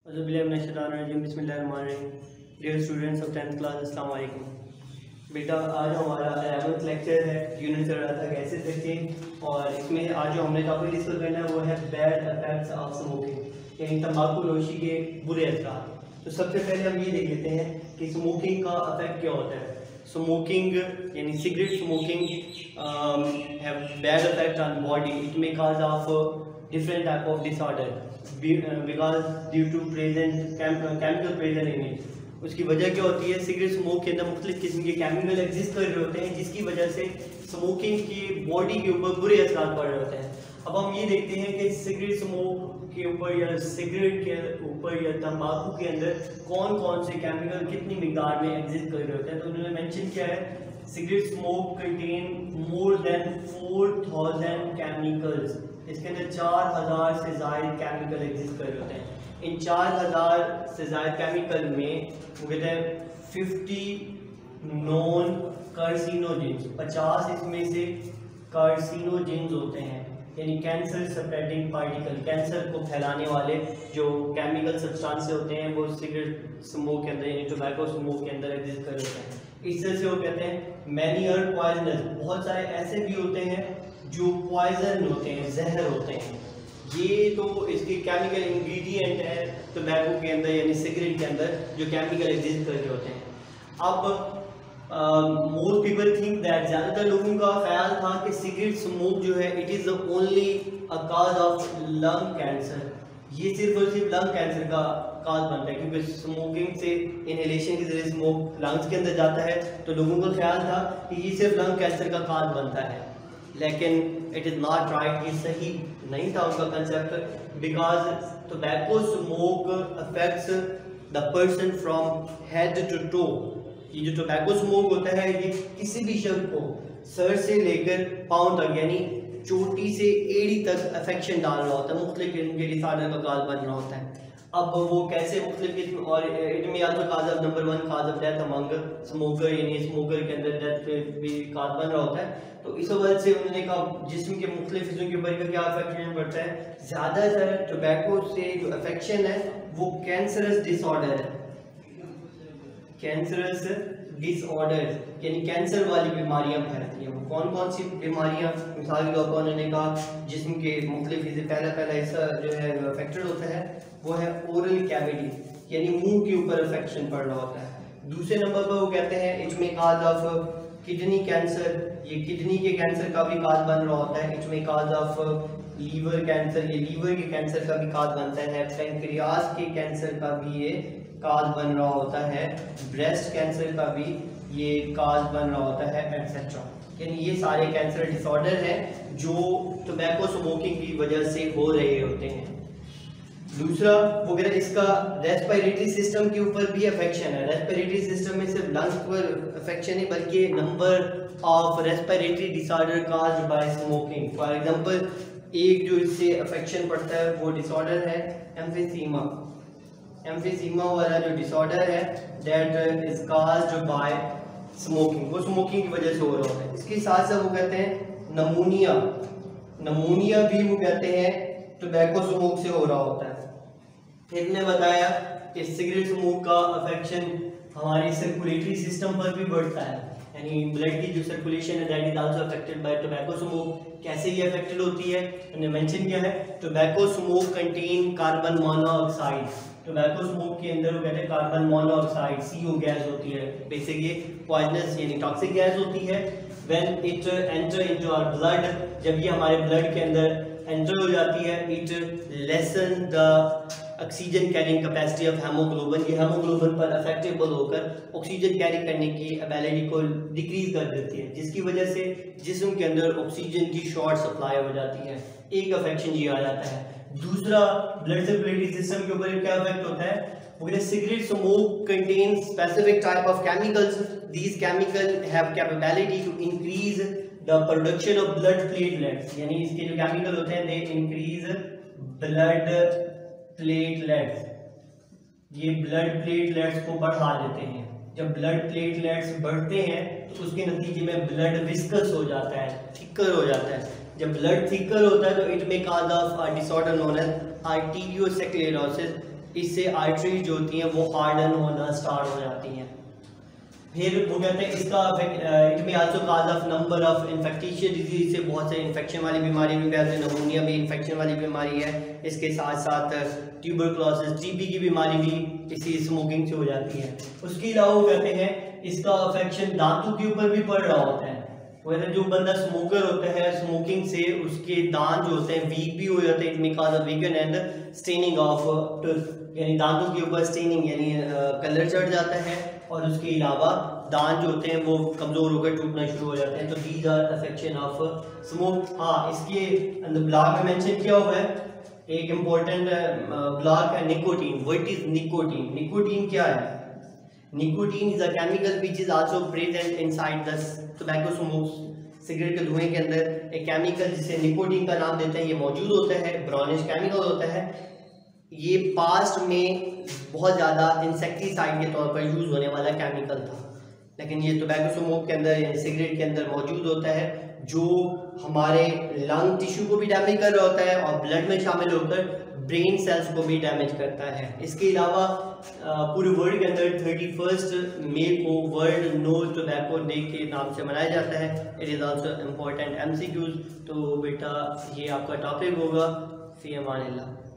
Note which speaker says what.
Speaker 1: बिस्मिल्लाहिर्रहमानिर्रहीम। Dear students of 10th class, अस्सलाम वालेकुम। बेटा, आज हमारा 11th लेक्चर है, यूनिट चल रहा था गैसेस करके, और इसमें आज जो हमने टॉपिक डिस्कस करना है वो है बैड इफेक्ट्स ऑफ स्मोकिंग, यानी तंबाकू नोशी के बुरे असरात। तो सबसे पहले हम ये देख लेते हैं कि स्मोकिंग का इफेक्ट क्या होता है। स्मोकिंग यानी cigarette smoking have bad effect on body. It may cause of different type of disorder because due to present chemical present in it। उसकी वजह क्या होती है? सिगरेट स्मोक के अंदर मुख्तलिफ किस्म के केमिकल एग्जिस्ट कर रहे होते हैं, जिसकी वजह से स्मोकिंग की बॉडी के ऊपर बुरे असर पड़ रहे होते हैं। अब हम ये देखते हैं कि सिगरेट स्मोक के ऊपर या सिगरेट के ऊपर या तंबाकू के अंदर कौन कौन से केमिकल कितनी मिकदार में एग्जिस्ट कर रहे होते हैं। तो उन्होंने मेंशन किया है, cigarette smoke contain more than 4000 chemicals. इसके अंदर 4000 से ज़ायद केमिकल एग्जिस्ट कर रहे होते हैं। इन 4000 से ज़ायद केमिकल में वो कहते हैं 50 नॉन कार्सिनोजेंस, 50 इसमें से कार्सिनोजेंस होते हैं, यानी कैंसर स्प्रेडिंग पार्टिकल, कैंसर को फैलाने वाले जो केमिकल सब्सटेंस होते हैं वो सिगरेट स्मोक के अंदर यानी टोबैको स्मोक के अंदर एग्जिस्ट कर होते हैं। इस तरह से वो कहते हैं मैनी आर पॉइजनस, बहुत सारे ऐसे भी होते हैं जो पॉइजन होते हैं, जहर होते हैं। ये तो इसके केमिकल इंग्रेडिएंट है टोबैको के अंदर यानी सिगरेट के अंदर जो केमिकल एग्जिस्ट कर रहे होते हैं। अब मोस्ट पीपल थिंक दैट, ज़्यादातर लोगों का ख्याल था कि सिगरेट स्मोक जो है it is the only a cause of lung cancer. ये सिर्फ और सिर्फ लंग कैंसर का काज बनता है, क्योंकि स्मोकिंग से इनहेलेशन के जरिए स्मोक लंग्स के अंदर जाता है, तो लोगों का ख्याल था कि ये सिर्फ लंग कैंसर का काज बनता है। लेकिन इट इज़ नॉट राइट, ये सही नहीं था उनका concept, because tobacco smoke affects the person from head to toe. ये जो टोबैको स्मोक होता है ये किसी भी शख्स को सर से लेकर पाँव तक यानी चोटी से एड़ी तक अफेक्शन डाल रहा होता है, मुख्तलिफ किस्म के डिसऑर्डर का काज बन रहा होता है। अब वो कैसे मुख्तलिफ किस्म, और it may also cause of number 1 cause of death among smoker, यानी स्मोकर के अंदर डेथ भी काज बन रहा होता है। तो इस वजह से उन्होंने कहा जिस्म के मुख्तलिफ हिस्सों के ऊपर क्या अफेक्शन पड़ता है, ज़्यादातर टोबैको से जो अफेक्शन है वो कैंसरस डिसऑर्डर है, कैंसरस डिसऑर्डर यानी कैंसर वाली बीमारियां फैलती हैं। वो कौन कौन सी बीमारियां? मिसाल के तौर पर उन्होंने कहा जिस्म के मुख्तलिफ हिस्से, पहला हिस्सा जो है अफेक्टेड होता है वो है ओरल कैविटी, यानी मुंह के ऊपर अफेक्शन पड़ रहा होता है। दूसरे नंबर पर वो कहते हैं इसमें काज ऑफ किडनी कैंसर, ये किडनी के कैंसर का भी काज बन रहा होता है। इसमें काज ऑफ लीवर कैंसर, ये लीवर के कैंसर का भी काज बनता है। पैंक्रियास के कैंसर का भी ये काज बन रहा होता है। ब्रेस्ट कैंसर का भी ये काज बन रहा होता है, एटसेट्रा। यानी ये सारे कैंसर डिसऑर्डर हैं जो टोबैको स्मोकिंग की वजह से हो रहे होते हैं। दूसरा वो कहते हैं इसका रेस्पिरेटरी सिस्टम के ऊपर भी अफेक्शन है। रेस्पिरेटरी सिस्टम में सिर्फ लंग्स पर अफेक्शन है, बल्कि number of respiratory disorder caused by smoking. For example एक जो इससे अफेक्शन पड़ता है वो डिसऑर्डर है एम्फीसीमा। एम्फीसीमा वाला जो डिसऑर्डर है that is caused by smoking, वो स्मोकिंग की वजह से हो रहा होता है। इसके साथ साथ वो कहते हैं नमूनिया, नमूनिया भी वो कहते हैं टोबैको स्मोक से हो रहा होता है। फिर ने बताया कि सिगरेट स्मोक का अफेक्शन हमारी सर्कुलेटरी सिस्टम पर भी बढ़ता है, यानी ब्लड की जो सर्कुलेशन है that is also affected by tobacco smoke. कैसे ये अफेक्टेड होती है उन्होंने मेंशन किया है, tobacco smoke contain carbon monoxide. Tobacco smoke के अंदर वो कहते हैं कार्बन मोनोऑक्साइड CO गैस होती है, बेसिकली पॉइजनस यानी टॉक्सिक गैस होती है। When it enter into our blood, जब ये हमारे ब्लड के अंदर एंटर हो जाती है, it lessen the oxygen carrying capacity of hemoglobin. ये हेमोग्लोबिन पर अफेक्टेबल होकर ऑक्सीजन कैरी करने की एबिलिटी को डिक्रीज कर देती है, जिसकी वजह से जिस्म के अंदर ऑक्सीजन की शॉर्ट सप्लाई हो जाती है। एक अफेक्शन ये आ जाता है। दूसरा ब्लड सर्कुलेटरी सिस्टम के ऊपर क्या इफेक्ट होता है, वो कहते हैं cigarette smoke contain specific type of chemicals. These chemical have capability to increase the production of blood platelets, यानी इसके जो केमिकल होते हैं दे इंक्रीज ब्लड प्लेटलेट्स, ये ब्लड प्लेटलेट्स को बढ़ा देते हैं। जब ब्लड प्लेटलेट्स बढ़ते हैं तो उसके नतीजे में ब्लड विस्कस हो जाता है, थिकर हो जाता है। जब ब्लड थिकर होता है तो it may cause of disorder known as arteriosclerosis, इससे आर्टरीज जो होती हैं वो हार्डन होना स्टार्ट हो जाती हैं। फिर वो कहते हैं इसका it may also cause of number of infectious disease, से बहुत से इन्फेक्शन वाली बीमारी भी फैलती है, नमूनिया भी इन्फेक्शन वाली बीमारी है, इसके साथ साथ ट्यूबरक्लोसिस टीबी की बीमारी भी इसी स्मोकिंग से हो जाती है। उसके अलावा वो कहते हैं इसका अफेक्शन दांतों के ऊपर भी पड़ रहा होता है, वैसे जो बंदा स्मोकर होता है स्मोकिंग से उसके दांत जो होते हैं वीक भी हो जाते हैं, it may cause a weaken and staining of tooth, यानी दांतों के ऊपर स्टेनिंग यानी कलर चढ़ जाता है, और उसके अलावा दांत जो होते हैं वो कमज़ोर होकर टूटना शुरू हो जाते हैं। तो these are affection of smoke. हाँ, इसके अंदर ब्लॉग में मेंशन किया हुआ है एक इम्पोर्टेंट ब्लॉग है nicotine. What is nicotine? Nicotine क्या है? Nicotine is a chemical which is also present inside the tobacco smokes. Cigarette के धुएं के अंदर एक केमिकल जिसे निकोटीन का नाम देते हैं ये मौजूद होता है, ब्राउनिश केमिकल होता है। ये पास्ट में बहुत ज़्यादा इंसेक्टिसाइड के तौर पर यूज़ होने वाला केमिकल था, लेकिन ये टोबैको स्मोक के अंदर यानी सिगरेट के अंदर मौजूद होता है, जो हमारे लंग टिश्यू को भी डैमेज कर रहा होता है और ब्लड में शामिल होकर ब्रेन सेल्स को भी डैमेज करता है। इसके अलावा पूरे वर्ल्ड के अंदर 31 मई को वर्ल्ड नो टोबैको डे के नाम से मनाया जाता है। It is also important MCQs। तो बेटा ये आपका टॉपिक होगा। फी अमान अल्लाह।